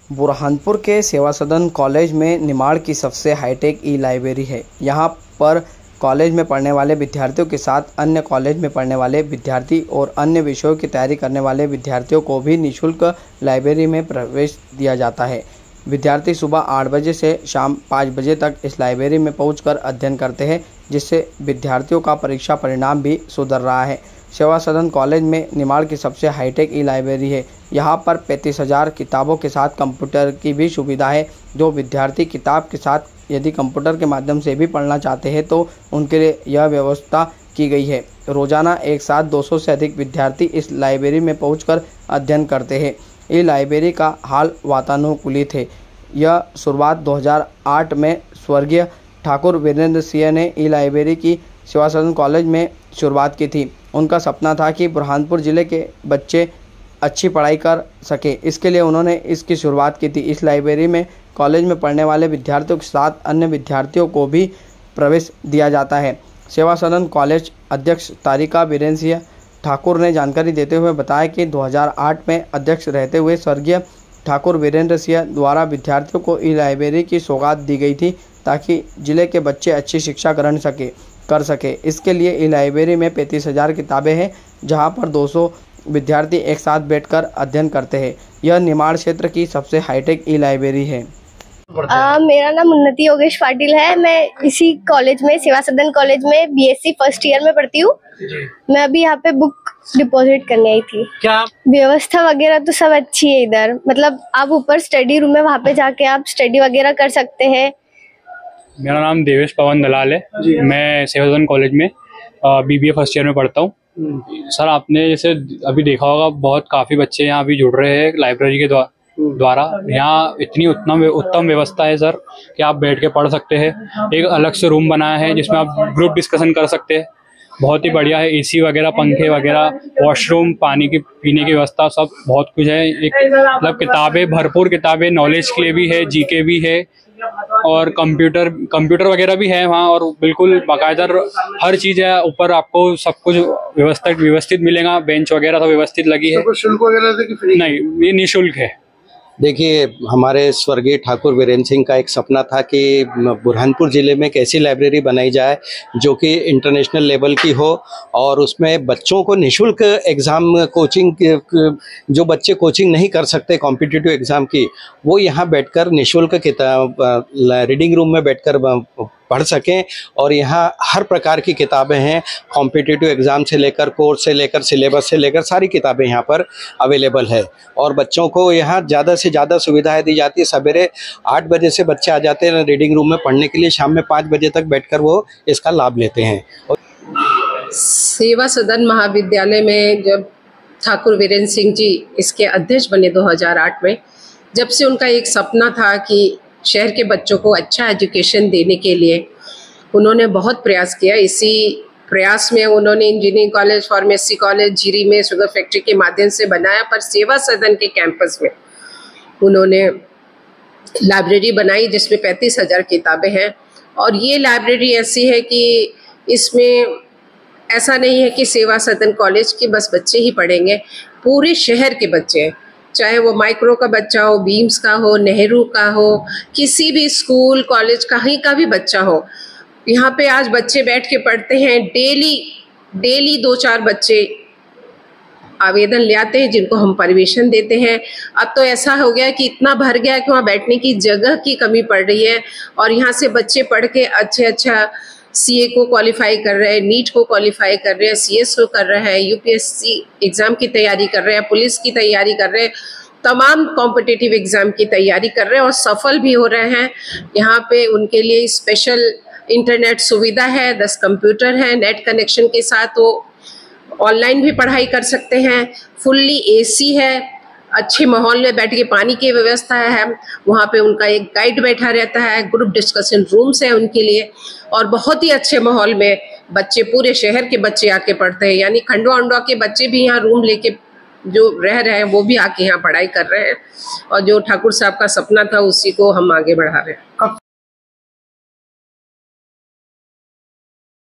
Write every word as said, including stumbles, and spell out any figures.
बुरहानपुर के सेवा सदन कॉलेज में निमाड़ की सबसे हाईटेक ई लाइब्रेरी है। यहाँ पर कॉलेज में पढ़ने वाले विद्यार्थियों के साथ अन्य कॉलेज में पढ़ने वाले विद्यार्थी और अन्य विषयों की तैयारी करने वाले विद्यार्थियों को भी निःशुल्क लाइब्रेरी में प्रवेश दिया जाता है। विद्यार्थी सुबह आठ बजे से शाम पाँच बजे तक इस लाइब्रेरी में पहुंचकर अध्ययन करते हैं, जिससे विद्यार्थियों का परीक्षा परिणाम भी सुधर रहा है। सेवा सदन कॉलेज में निमाड़ की सबसे हाईटेक ई लाइब्रेरी है। यहाँ पर पैंतीस हज़ार किताबों के साथ कंप्यूटर की भी सुविधा है। जो विद्यार्थी किताब के साथ यदि कंप्यूटर के माध्यम से भी पढ़ना चाहते हैं तो उनके लिए यह व्यवस्था की गई है। रोजाना एक साथ दो सौ से अधिक विद्यार्थी इस लाइब्रेरी में पहुंचकर अध्ययन करते हैं। ये लाइब्रेरी का हाल वातानुकूलित है। यह शुरुआत दो हज़ार आठ में स्वर्गीय ठाकुर वीरेंद्र सिंह ने ई लाइब्रेरी की सेवा सदन कॉलेज में शुरुआत की थी। उनका सपना था कि बुरहानपुर ज़िले के बच्चे अच्छी पढ़ाई कर सके, इसके लिए उन्होंने इसकी शुरुआत की थी। इस लाइब्रेरी में कॉलेज में पढ़ने वाले विद्यार्थियों के साथ अन्य विद्यार्थियों को भी प्रवेश दिया जाता है। सेवा सदन कॉलेज अध्यक्ष तारिका बीरेन सिंह ठाकुर ने जानकारी देते हुए बताया कि दो हज़ार आठ में अध्यक्ष रहते हुए स्वर्गीय ठाकुर वीरेंद्र सिंह द्वारा विद्यार्थियों को ई लाइब्रेरी की सौगात दी गई थी, ताकि जिले के बच्चे अच्छी शिक्षा ग्रहण सके कर सके। इसके लिए ई लाइब्रेरी में पैंतीस हज़ार किताबें हैं, जहां पर दो सौ विद्यार्थी एक साथ बैठकर अध्ययन करते हैं। यह निमाड़ क्षेत्र की सबसे हाईटेक ई लाइब्रेरी है। आ, मेरा नाम उन्नति योगेश पाटिल है। मैं इसी कॉलेज में सेवा सदन कॉलेज में बीएससी फर्स्ट ईयर में पढ़ती हूँ। मैं अभी यहाँ पे बुक डिपॉजिट करने आई थी। क्या व्यवस्था वगैरह तो सब अच्छी है इधर, मतलब आप ऊपर स्टडी रूम है, वहाँ पे जाके आप स्टडी वगैरह कर सकते हैं। मेरा नाम देवेश पवन दलाल है। मैं सेवा सदन कॉलेज में बीबीए फर्स्ट ईयर में पढ़ता हूँ। सर, आपने जैसे अभी देखा होगा, बहुत काफ़ी बच्चे यहाँ अभी जुड़ रहे हैं लाइब्रेरी के द्वारा द्वारा यहाँ इतनी उत्तम उत्तम व्यवस्था है सर कि आप बैठ के पढ़ सकते हैं। एक अलग से रूम बनाया है जिसमें आप ग्रुप डिस्कशन कर सकते हैं। बहुत ही बढ़िया है। एसी वगैरह, पंखे वगैरह, वॉशरूम, पानी की पीने की व्यवस्था, सब बहुत कुछ है। एक मतलब किताबें, भरपूर किताबें, नॉलेज के लिए भी है, जीके भी है और कंप्यूटर कंप्यूटर वगैरह भी है वहाँ, और बिल्कुल बाकायदा हर चीज़ है। ऊपर आपको सब कुछ व्यवस्थित व्यवस्थित मिलेगा। बेंच वगैरह सब व्यवस्थित लगी है। शुल्क वगैरह नहीं, ये निःशुल्क है। देखिए, हमारे स्वर्गीय ठाकुर वीरेंद्र सिंह का एक सपना था कि बुरहानपुर ज़िले में एक ऐसी लाइब्रेरी बनाई जाए जो कि इंटरनेशनल लेवल की हो और उसमें बच्चों को निःशुल्क एग्ज़ाम कोचिंग, जो बच्चे कोचिंग नहीं कर सकते कॉम्पिटिटिव एग्ज़ाम की, वो यहाँ बैठकर निःशुल्क किताब रीडिंग रूम में बैठकर पढ़ सकें। और यहाँ हर प्रकार की किताबें हैं, कॉम्पिटिटिव एग्ज़ाम से लेकर, कोर्स से लेकर, सिलेबस से लेकर सारी किताबें यहाँ पर अवेलेबल है। और बच्चों को यहाँ ज़्यादा से ज़्यादा सुविधाएं दी जाती है। सवेरे आठ बजे से बच्चे आ जाते हैं रीडिंग रूम में पढ़ने के लिए, शाम में पाँच बजे तक बैठकर वो इसका लाभ लेते हैं। सेवा सदन महाविद्यालय में जब ठाकुर वीरेंद्र सिंह जी इसके अध्यक्ष बने दो हज़ार आठ में, जब से उनका एक सपना था कि शहर के बच्चों को अच्छा एजुकेशन देने के लिए उन्होंने बहुत प्रयास किया। इसी प्रयास में उन्होंने इंजीनियरिंग कॉलेज, फार्मेसी कॉलेज जीरी में शुगर फैक्ट्री के माध्यम से बनाया, पर सेवा सदन के कैंपस में उन्होंने लाइब्रेरी बनाई जिसमें पैंतीस हज़ार किताबें हैं। और ये लाइब्रेरी ऐसी है कि इसमें ऐसा नहीं है कि सेवा सदन कॉलेज के बस बच्चे ही पढ़ेंगे, पूरे शहर के बच्चे हैं, चाहे वो माइक्रो का बच्चा हो, बीम्स का हो, नेहरू का हो, किसी भी स्कूल कॉलेज कहीं का भी बच्चा हो, यहाँ पे आज बच्चे बैठ के पढ़ते हैं। डेली डेली दो चार बच्चे आवेदन ले आते हैं जिनको हम परमिशन देते हैं। अब तो ऐसा हो गया कि इतना भर गया कि वहाँ बैठने की जगह की कमी पड़ रही है और यहाँ से बच्चे पढ़ के अच्छे अच्छा सीए को क्वालिफाई कर रहे हैं, नीट को क्वालिफाई कर रहे हैं, सीएस को कर रहे हैं, यूपीएससी एग्ज़ाम की तैयारी कर रहे हैं, पुलिस की तैयारी कर रहे हैं, तमाम कॉम्पिटिटिव एग्ज़ाम की तैयारी कर रहे हैं और सफल भी हो रहे हैं। यहाँ पे उनके लिए स्पेशल इंटरनेट सुविधा है, दस कंप्यूटर हैं, नेट कनेक्शन के साथ वो ऑनलाइन भी पढ़ाई कर सकते हैं। फुल्ली एसी है, अच्छे माहौल में बैठ के पानी की व्यवस्था है, वहाँ पे उनका एक गाइड बैठा रहता है, ग्रुप डिस्कशन रूम्स है उनके लिए, और बहुत ही अच्छे माहौल में बच्चे, पूरे शहर के बच्चे आके पढ़ते हैं। यानी खंडवा उंडवा के बच्चे भी यहाँ रूम लेके जो रह रहे हैं वो भी आके यहाँ पढ़ाई कर रहे हैं, और जो ठाकुर साहब का सपना था उसी को हम आगे बढ़ा रहे हैं।